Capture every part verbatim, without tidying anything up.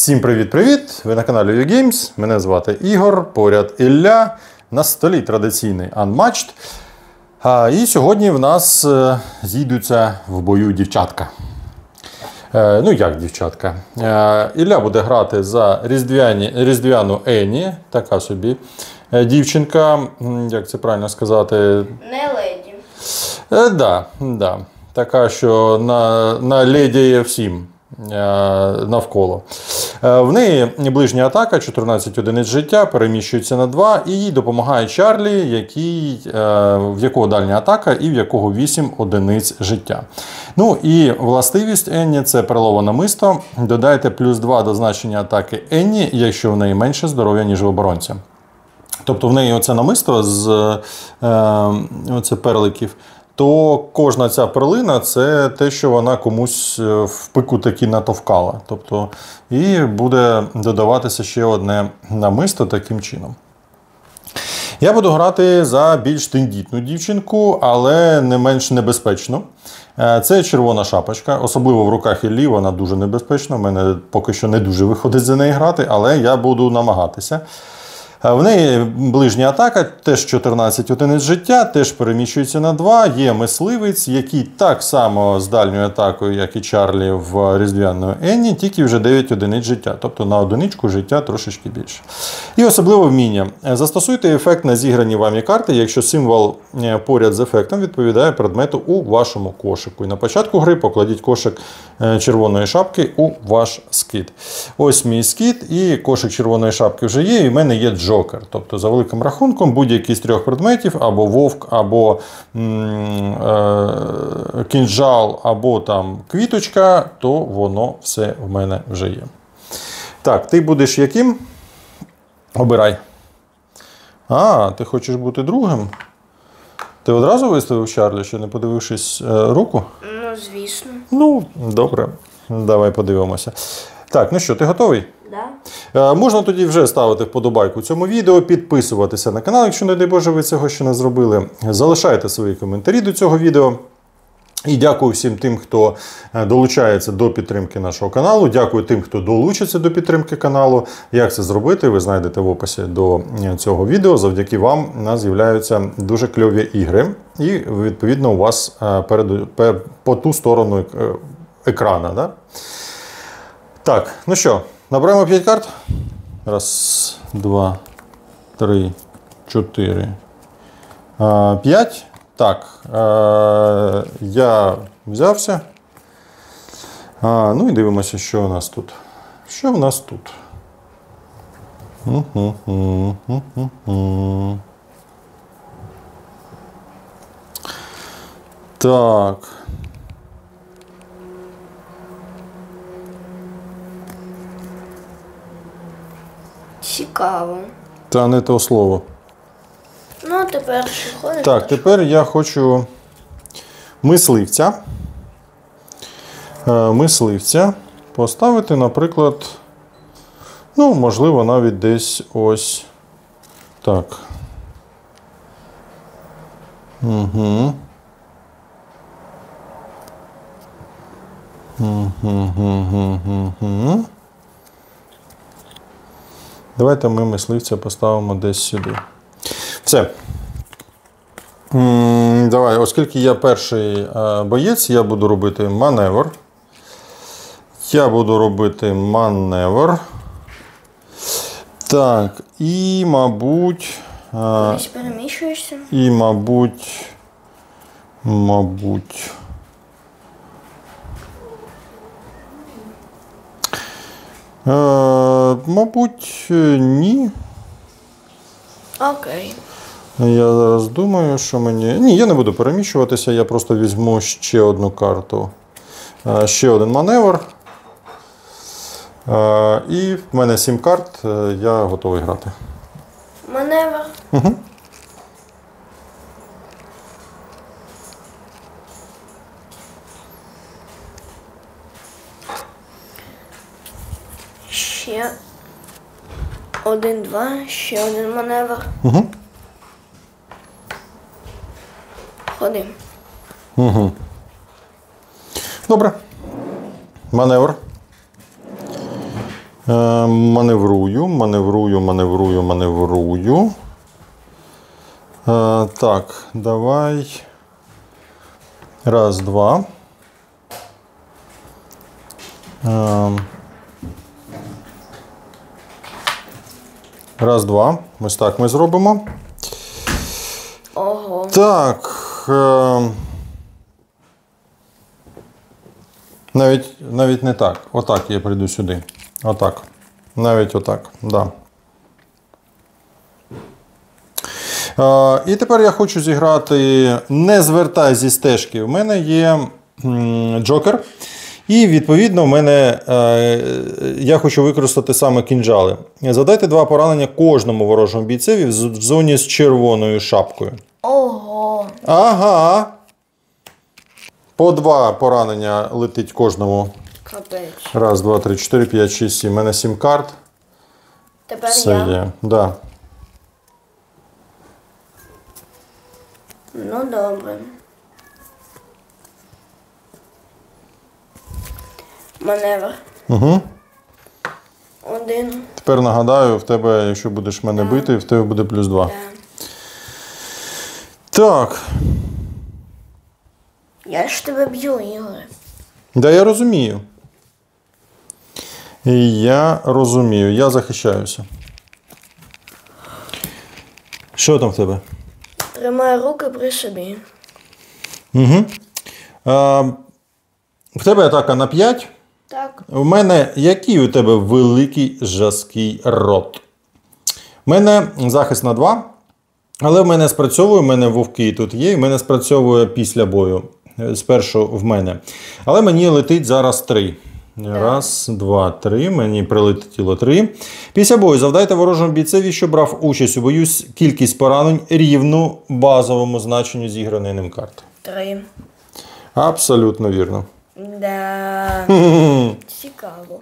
Всім привіт-привіт! Ви на каналі YouGames. Мене звати Ігор, поряд Ілля. На столі традиційний Unmatched. А, і сьогодні в нас е, зійдуться в бою дівчатка. Е, ну як дівчатка? Е, Ілля буде грати за різдвяні, різдвяну Енні, така собі е, дівчинка, як це правильно сказати? Не леді. Так, е, да, да. Така, що на, на ледіє всім навколо. В неї ближня атака, чотирнадцять одиниць життя, переміщується на два, і їй допомагає Чарлі, який, в якого дальня атака і в якого вісім одиниць життя. Ну і властивість Енні – це переловане намисто. Додайте плюс два до значення атаки Енні, якщо в неї менше здоров'я, ніж в оборонця. Тобто в неї оце намисто з е, оце перликів, то кожна ця перлина – це те, що вона комусь в пику таки натовкала. Тобто, і буде додаватися ще одне намисто таким чином. Я буду грати за більш тендітну дівчинку, але не менш небезпечну. Це червона шапочка, особливо в руках Іллі, вона дуже небезпечна. У мене поки що не дуже виходить за неї грати, але я буду намагатися. В неї ближня атака, теж чотирнадцять одиниць життя, теж переміщується на два. Є мисливець, який так само з дальньою атакою, як і Чарлі в різдвяної Енні, тільки вже дев'ять одиниць життя. Тобто на одиничку життя трошечки більше. І особливо вміння. Застосуйте ефект на зіграні вами карти, якщо символ поряд з ефектом відповідає предмету у вашому кошику. І на початку гри покладіть кошик червоної шапки у ваш скит. Ось мій скит, і кошик червоної шапки вже є, і в мене є Джокер. Тобто, за великим рахунком, будь-який з трьох предметів, або вовк, або м, е, кінжал, або там квіточка, то воно все в мене вже є. Так, ти будеш яким? Обирай. А, ти хочеш бути другим? Ти одразу виставив Чарлі, ще не подивившись е, руку? Ну, звісно. Ну, добре. Давай подивимося. Так, ну що, ти готовий? Да. Можна тоді вже ставити вподобайку цьому відео, підписуватися на канал, якщо, не дай Боже, ви цього ще не зробили. Залишайте свої коментарі до цього відео. І дякую всім тим, хто долучається до підтримки нашого каналу. Дякую тим, хто долучиться до підтримки каналу. Як це зробити, ви знайдете в описі до цього відео. Завдяки вам у нас з'являються дуже кльові ігри. І, відповідно, у вас перед, по ту сторону екрана. Да? Так, ну що, набираємо п'ять карт. Раз, два, три, чотири, п'ять. Так, е, я взявся. А, ну і дивимося, що у нас тут. Що в нас тут? Так. Цікаво. Та не то слово. Ну, а тепер що ходиш? Так, тепер я хочу мисливця. Мисливця поставити, наприклад, ну, можливо, навіть десь ось так. Угу. Угу. Давайте ми мисливця поставимо десь сюди. Все. Давай, оскільки я перший боєць, я буду робити маневр. Я буду робити маневр. Так, і, мабуть... Кудись переміщуєшся? І, мабуть... Мабуть... Е, мабуть, ні. Окей. Я зараз думаю, що мені... Ні, я не буду переміщуватися, я просто візьму ще одну карту. Ще один маневр. І в мене сім карт, я готовий грати. Маневр. Угу. Ще один, два, ще один маневр. Угу. Ходим. Угу. Добре. Маневр. Е, маневрую, маневрую, маневрую, маневрую. Е, так, давай. Раз, два. Е, раз, два. Ось так ми зробимо. Ого. Так. Е, навіть, навіть не так. Отак я прийду сюди. Отак. Навіть отак. Да. Е, і тепер я хочу зіграти не звертай зі стежки. У мене є м, джокер. І, відповідно, в мене е, я хочу використати саме кінжали. Задайте два поранення кожному ворожому бійцеві в зоні з червоною шапкою. Ого. Ага. По два поранення летить кожному. Капець. Раз, два, три, чотири, п'ять, шість, сім. У мене сім карт. Тепер Все я. є. Да. Ну, добре. Маневр. Угу. Один. Тепер нагадаю, в тебе, якщо будеш мене бити, в тебе буде плюс два. Да. Так. Я ж тебе б'ю, Ігоре. Да, я розумію. І я розумію. Я захищаюся. Що там в тебе? Тримай руки при собі. Угу. А, в тебе атака на п'ять. Так. У мене який у тебе великий жорсткий рот. У мене захист на два. Але в мене спрацьовує, в мене вовки тут є, і в мене спрацьовує після бою. Спершу в мене. Але мені летить зараз три. Раз, два, три. Мені прилетіло три. Після бою завдайте ворожому бійцеві, що брав участь у бою, кількість поранень рівну базовому значенню зіграної ним карти. Три. Абсолютно вірно. Да. Цікаво.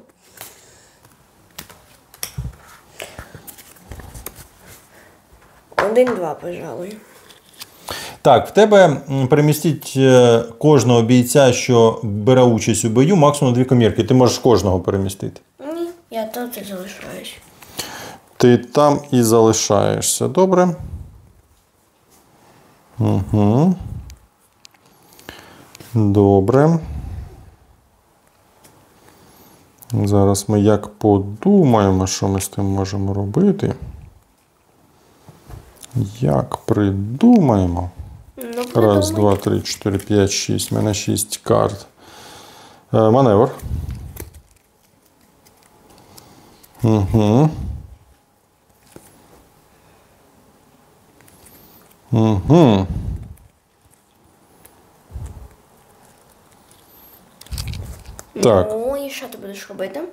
Один-два, пожалуй. Так, в тебе м, перемістіть е, кожного бійця, що бере участь у бою, максимум дві комірки. Ти можеш кожного перемістити. Ні, я тут і залишаюсь. Ти там і залишаєшся. Добре. Угу. Добре. Зараз ми як подумаємо, що ми з тим можемо робити. Як придумаємо. Ну, Раз, придумай. два, три, чотири, п'ять, шість. У мене шість карт. Е, маневр. Угу. Угу. Так. Ну, і що ти будеш робити?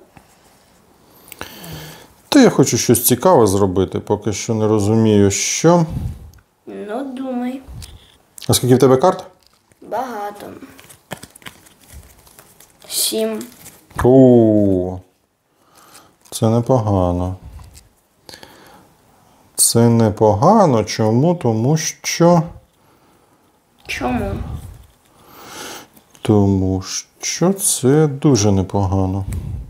Та я хочу щось цікаве зробити, поки що не розумію, що. Ну, думай. А скільки в тебе карт? Багато. Сім. У, це непогано. Це непогано. Чому? Тому що. Чому? Тому що це дуже непогано.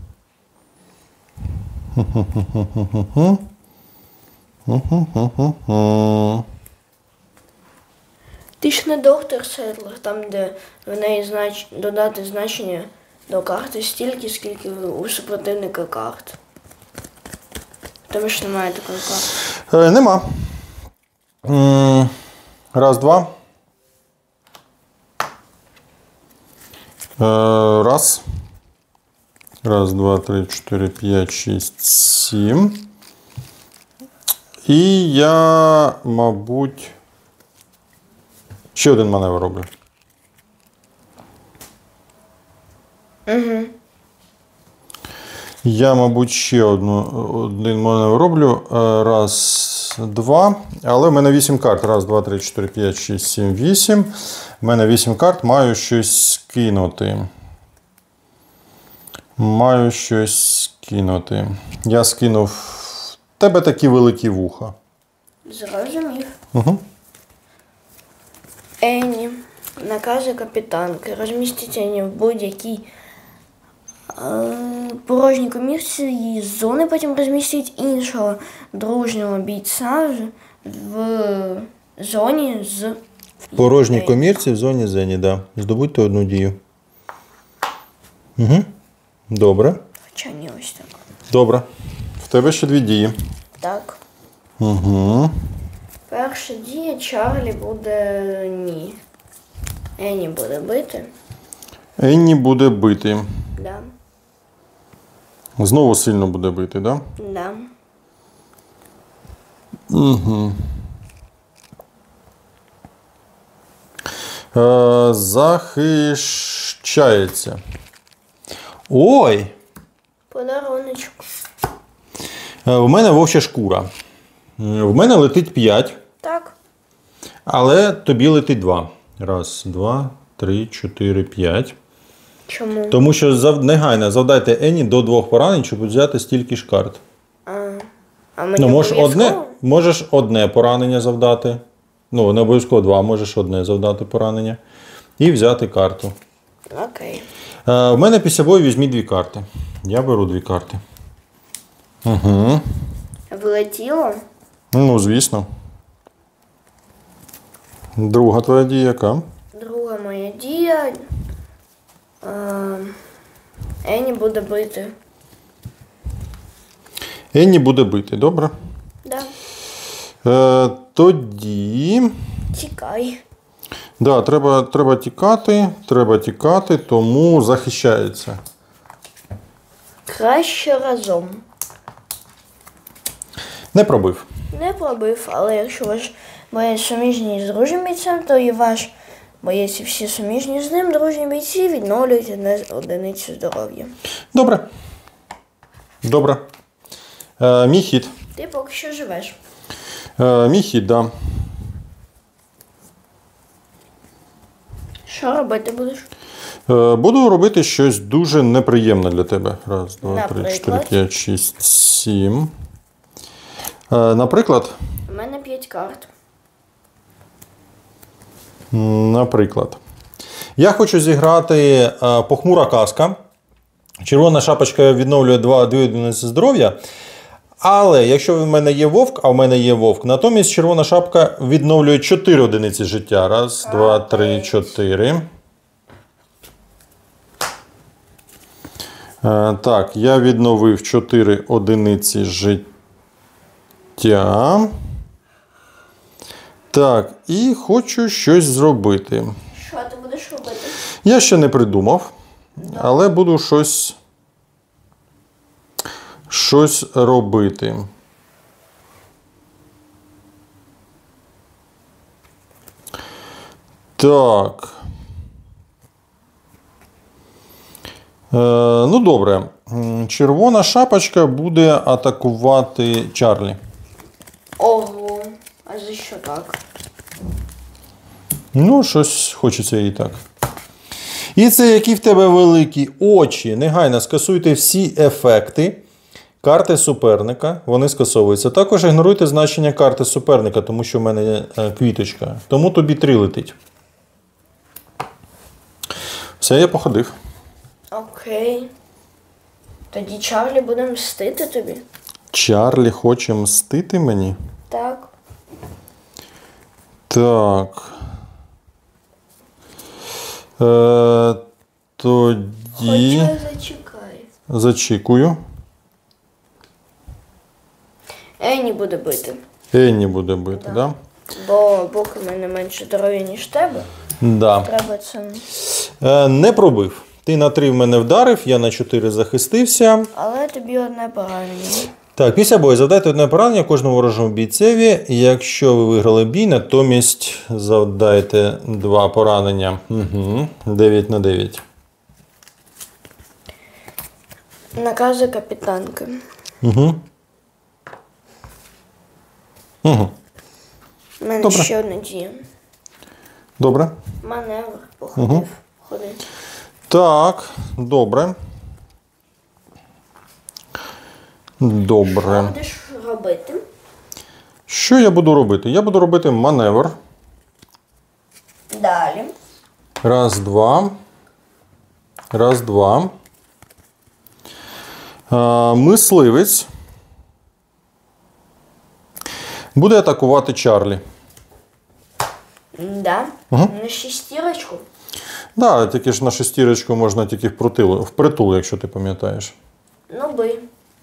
Ти ж не доктор Седлер, там, де в неї знач... додати значення до карти стільки, скільки у супротивника карт. Тому ж немає такої карти. Е, нема. М, Раз, два. Е, Раз. Раз, два, три, чотири, п'ять, шість, сім. І я, мабуть, ще один маневр роблю. Угу. Я, мабуть, ще одну, один маневр роблю. Е, Раз, два. Але в мене вісім карт. Раз, два, три, чотири, п'ять, шість, сім, вісім. В мене вісім карт. Маю щось скинути. Маю щось скинути. Я скинув. В тебе такі великі вуха. Зрозумів. Угу. Енні. Накази капітанки. Розмістіть Енні в будь-якій е, порожній комірці її з зони потім розмістить іншого дружнього бійця в зоні з... В порожній комірці в зоні Зені, да. Здобудьте одну дію. Угу. Добре. Хоча ні, ось так. Добре. В тебе ще дві дії. Так. Угу. Перша дія Чарлі буде ні. Енні буде бити. Енні буде бити. Да. Знову сильно буде бити, да? Да. Угу. Е, захищається. Ой! Подаруночок. Е, в мене вовча шкура. Е, В мене летить п'ять, Так. але тобі летить два. Раз, два, три, чотири, п'ять. Чому? Тому що зав... негайно завдайте Енні до двох поранень, щоб взяти стільки ж карт. А, а мені Ну, можеш обов'язково? одне, можеш одне поранення завдати. Ну, не обов'язково два, можеш одне завдати поранення. І взяти карту. Окей. Е, в мене після бою візьміть дві карти. Я беру дві карти. Угу. Влетіло? Ну, звісно. Друга твоя дія яка? Друга моя дія. А, Енні буде бити. Енні буде бити, добре? Да. Е, тоді. Тікай. Да, треба, треба тікати, треба тікати, тому захищається. Краще разом. Не пробив. Не пробив, але якщо ваш боєць суміжний з дружнім бійцем, то і ваш боєць і всі суміжні з ним дружні бійці відновлюють одне одиницю здоров'я. Добре. Добре. Е, мій хід. Ти поки що живеш. Е, мій хід, да. Що робити будеш? Е, буду робити щось дуже неприємне для тебе. Раз, два, три, Наприклад? чотири, п'ять, шість, сім. Е, наприклад, У мене п'ять карт. наприклад, я хочу зіграти е, похмура казка. Червона шапочка відновлює два одиниці здоров'я. Але якщо в мене є вовк, а в мене є вовк, натомість червона шапка відновлює чотири одиниці життя. Раз, два, три, чотири. Е, так, я відновив чотири одиниці життя. Так, і хочу щось зробити. Що ти будеш робити? Я ще не придумав, але буду щось, щось робити. Так. Е, ну, добре. М, Червона шапочка буде атакувати Чарлі. Ого, а за що так? Ну, щось хочеться і так. І це які в тебе великі очі. Негайно скасуйте всі ефекти карти суперника. Вони скасовуються. Також ігноруйте значення карти суперника, тому що в мене е, квіточка. Тому тобі три летить. Все, я походив. Окей. Тоді Чарлі буде мстити тобі. Чарлі хоче мстити мені? Так. Так. Е, тоді Хоча зачекай. зачікую. Енні буде бити. Енні буде бити, так? Да. Бо поки в мене менше здоров'я, ніж тебе, Да. треба це. Е, не пробив. Ти на три в мене вдарив, я на чотири захистився. Але тобі одне поранення. Так, після бою завдайте одне поранення кожному ворожому бійцеві. Якщо ви виграли бій, натомість завдайте два поранення. Угу. дев'ять на дев'ять. Накази капітанки. Угу. Угу. У мене Добре. ще одна дія. Добре. Маневр. Походив. Угу. Ходи. Так, добре. Що Добре. будеш робити? Що я буду робити? Я буду робити маневр. Далі. Раз, два. Раз, два. Е, мисливець буде атакувати Чарлі. Да? Угу. На шестірочку. Да, тільки ж на шестірочку можна тільки впритул, впритул, якщо ти пам'ятаєш. Ну, би.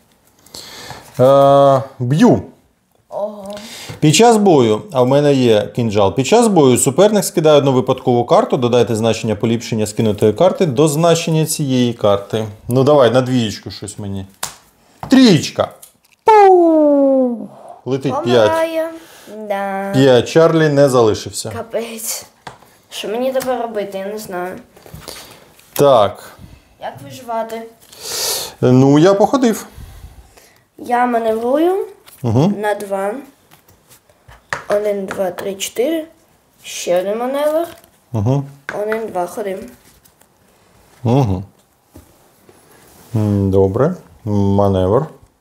Е, б'ю. Ого. Під час бою, а в мене є кінжал, під час бою суперник скидає одну випадкову карту, додайте значення поліпшення скинутої карти до значення цієї карти. Ну давай, на двієчку щось мені. Трієчка. Пу! Летить п'ять. Помирає. Да. п'ять. Чарлі не залишився. Капець. Що мені тепер робити, я не знаю. Так. Як виживати? Ну, я походив. Я маневрую Угу. на два. Один, два, три, чотири. Ще один маневр. Угу. Один, два, ходим. Угу. Добре. Маневр.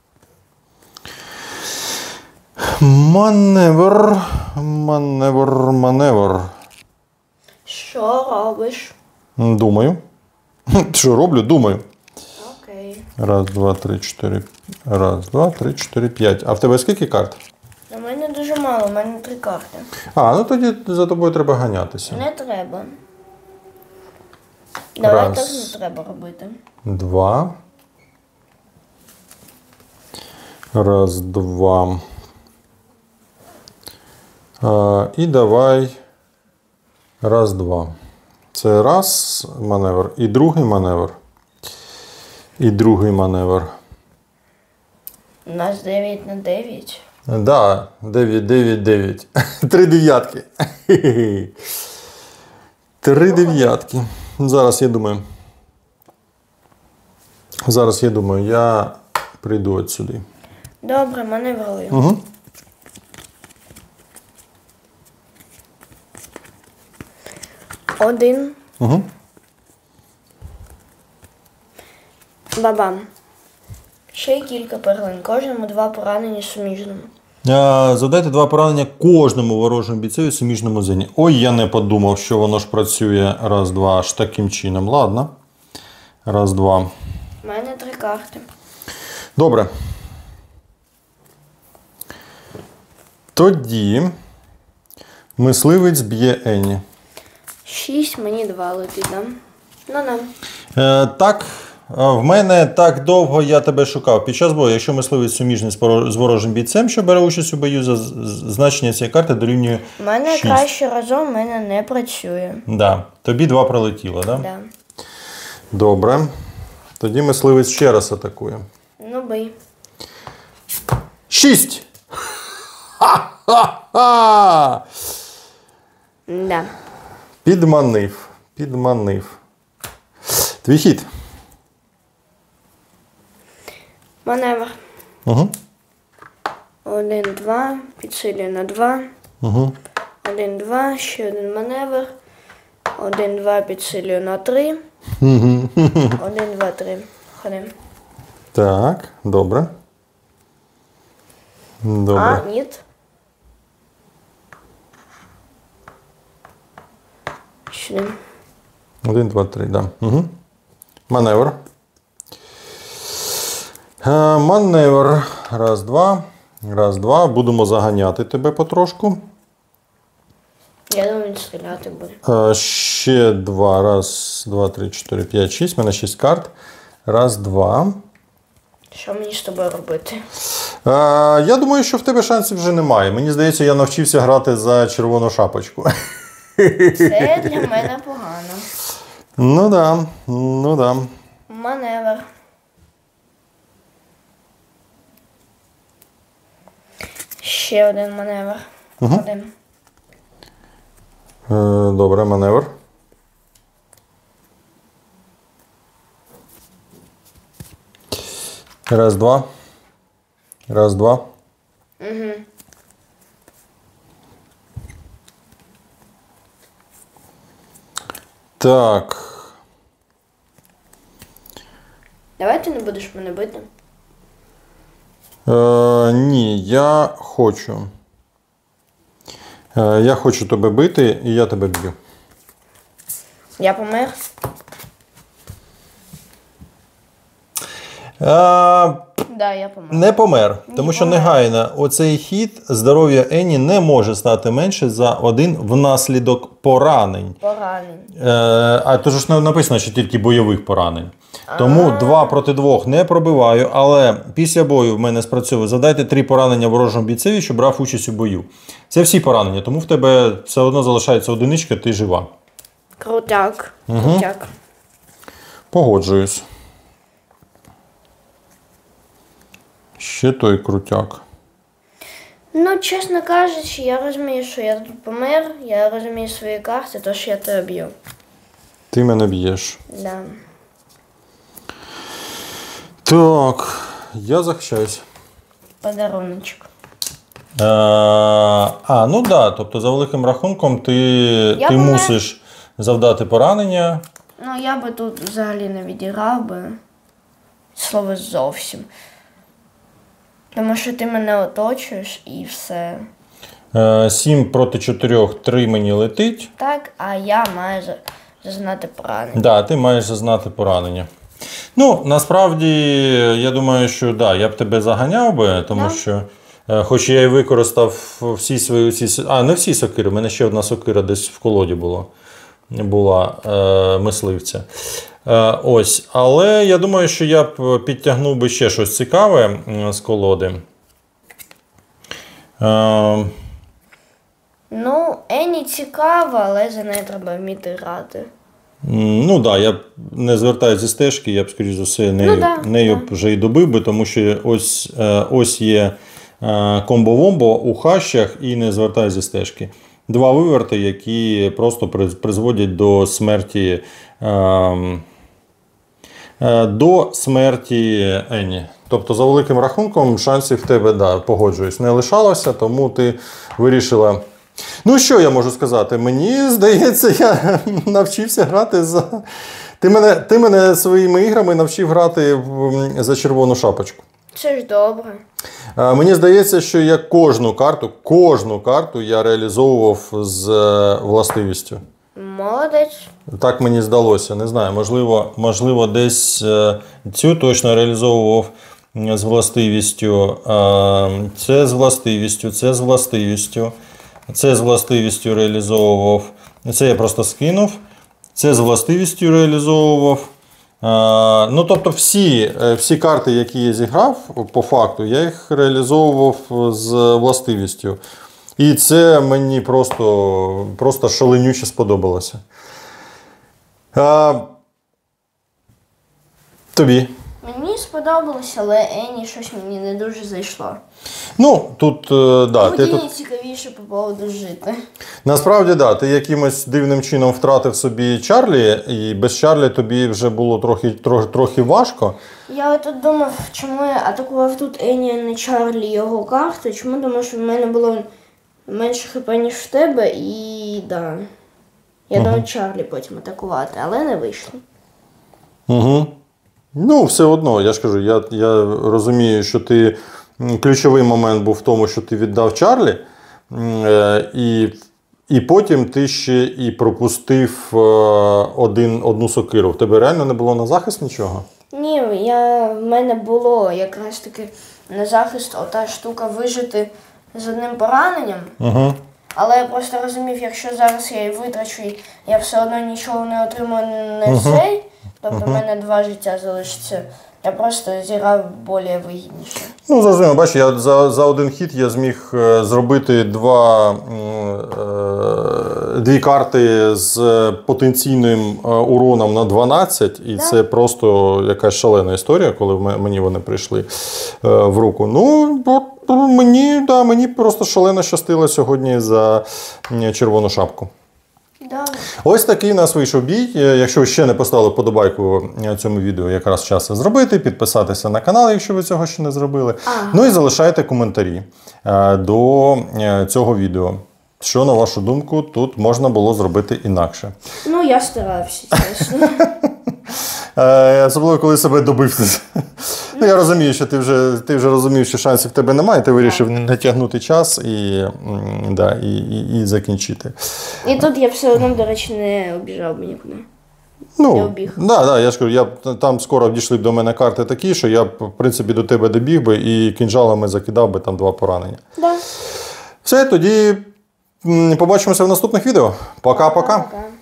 Маневр. Маневр. Маневр. Що робиш? Думаю. Що роблю? Думаю. Окей. Раз, два, три, чотири. Раз, два, три, чотири, п'ять. А в тебе скільки карт? У мене дуже мало, у мене три карти. А, ну тоді за тобою треба ганятися. Не треба. Давай Раз. так не треба робити. Два. Раз, два. А, і давай. Раз, два. Це раз маневр. І другий маневр. І другий маневр. У нас дев'ять на дев'ять. Да, дев'ять, дев'ять, дев'ять. Три дев'ятки. Три дев'ятки. Зараз я думаю. Зараз я думаю, я прийду от сюди. Добре, маневрую. Угу. Один. Угу. Бабам. Ще й кілька перлин. Кожному два поранені суміжному. Задайте два поранення кожному ворожому бійцеві в суміжному зоні. Ой, я не подумав, що воно ж працює раз, два, аж таким чином. Ладно. Раз, два. У мене три карти. Добре. Тоді мисливець б'є Енні. Шість, мені два летить, да? Ну-ну. Е, так, в мене так довго я тебе шукав. Під час бою, якщо мисливець суміжний з поро- з ворожим бійцем, що бере участь у бою, за- з- значення цієї карти дорівнює У мене шість. краще разом, у мене не працює. Да. Тобі два пролетіло, так? Да? Да. Добре. Тоді мисливець ще раз атакує. Ну, бий. Шість! Ха-ха-ха! Да. Підманив. Підманив. Твій хід. Маневр. Угу. Один, два, підсилюю на два. Угу. Один, два, ще один маневр. Один, два, підсилюю на три. Один, два, три. Ходим. Так, добре. Добре. А, ні. Сюди. Один, два, три, да. Угу. Маневр. Е, маневр. Раз, два. Раз, два. Будемо заганяти тебе потрошку. Я думаю, він стріляти буде. Е, ще два. Раз, два, три, чотири, п'ять, шість. У мене шість карт. Раз, два. Що мені з тобою робити? Е, я думаю, що в тебе шансів вже немає. Мені здається, я навчився грати за червону шапочку. Це для мене погано. Ну да, ну да. Маневр. Ще один маневр. Угу. Один. Е, добре, маневр. Раз, два. Раз, два. Угу. Так. Давай ти не будеш мене бити. Е, ні, я хочу. Е, я хочу тебе бити, і я тебе б'ю. Я помер. Е, А, Да, я помер. не помер, тому Не що помер. негайно оцей хід здоров'я Ені не може стати менше за один внаслідок поранень. Поранень. Е, а то ж написано, що тільки бойових поранень. Тому два проти двох не пробиваю, але після бою в мене спрацьовує. Задайте три поранення ворожому бійцеві, що брав участь у бою. Це всі поранення, тому в тебе все одно залишається одиничка, ти жива. Крутяк. Крутяк. Погоджуюсь. Ще той крутяк. Ну, чесно кажучи, я розумію, що я тут помер, я розумію свої карти, тож я тебе б'ю. Ти мене б'єш. Да. Так, я захищаюсь. Подаруночок. Е, а, ну так, да, тобто за великим рахунком ти, ти помер. мусиш завдати поранення. Ну, я би тут взагалі не відіграв би. Слово зовсім. Тому що ти мене оточуєш і все. Е, сім проти чотирьох, три мені летить. Так, а я маю за- зазнати поранення. Так, да, ти маєш зазнати поранення. Ну, насправді, я думаю, що да, я б тебе заганяв би, тому Да. що, е, хоч я і використав всі свої, всі, а не всі сокири, у мене ще одна сокира десь в колоді була, була е, мисливця. Е, ось, але я думаю, що я б підтягнув би ще щось цікаве м, з колоди. Е, Ну, Ені цікаво, але за нею треба вміти грати. М, Ну так, да, я б не звертаюся зі стежки, я б, скоріш за все, нею, да, нею б вже й добив би, тому що ось, е, ось є е, комбо-вомбо у хащах і не звертаюся зі стежки. Два виверти, які просто приз- призводять до смерті, е, е, до смерті Ені. Тобто, за великим рахунком, шансів в тебе, да, погоджуюсь, не лишалося, тому ти вирішила. Ну, що я можу сказати? Мені здається, я навчився грати за. Ти мене, ти мене своїми іграми навчив грати в- за червону шапочку. Це ж добре. А, Мені здається, що я кожну карту, кожну карту я реалізовував з е, властивістю. Молодець. Так мені здалося. Не знаю, можливо, можливо десь е, цю точно реалізовував м, з властивістю. Е, Це з властивістю, це з властивістю. Це з властивістю реалізовував. Це я просто скинув. Це з властивістю реалізовував. А, ну, тобто всі, е, всі карти, які я зіграв, по факту, я їх реалізовував з властивістю. І це мені просто, просто шаленюче сподобалося. А, тобі? Мені сподобалось, але Ені щось мені не дуже зайшло. Ну, тут, е, да, ти Мені тут... цікавіше по поводу жити. Насправді, да, ти якимось дивним чином втратив собі Чарлі, і без Чарлі тобі вже було трохи, трохи, трохи важко. Я тут думав, чому я атакував тут Ені, а не Чарлі його карти. Чому? Тому що в мене було менше хп, ніж в тебе, і да. Я думав Чарлі потім атакувати, але не вийшло. Угу. Ну, все одно, я ж кажу, я, я розумію, що ти м, ключовий момент був в тому, що ти віддав Чарлі, м, е, і, і потім ти ще і пропустив е, один, одну сокиру. В тебе реально не було на захист нічого? Ні, я, в мене було якраз таки на захист ота штука вижити з одним пораненням. Угу. Але я просто розумів, якщо зараз я її витрачу, і я все одно нічого не отримаю не цей, тобто в мене два життя залишиться. Я просто зіграв більш вигідніше. Ну, зрозуміло, бачиш, я за, за один хід я зміг е, зробити два, м, е, дві карти з потенційним е, уроном на дванадцять, і Да. це просто якась шалена історія, коли в ме- мені вони прийшли е, в руку. Ну, от, мені, да, мені просто шалено щастило сьогодні за м, червону шапку. Да. Ось такий у нас вийшов бій. Е, Якщо ви ще не поставили вподобайку цьому відео, якраз час це зробити, підписатися на канал, якщо ви цього ще не зробили. Ага. Ну і залишайте коментарі е, до е, цього відео. Що, на вашу думку, тут можна було зробити інакше. Ну, я старався, чесно. Е, Особливо, коли себе добив. Ну, я розумію, що ти вже, ти вже розумів, що шансів в тебе немає, ти вирішив не тягнути час і, м, да, і, і, і закінчити. І тут я все одно, до речі, не обіжав би нікуди. не Ну, обіг. да, да, я ж кажу, я, б- там скоро дійшли б до мене карти такі, що я б, в принципі, до тебе добіг би і кінжалами закидав би там два поранення. Да. Все, тоді м, побачимося в наступних відео. Пока-пока. Пока.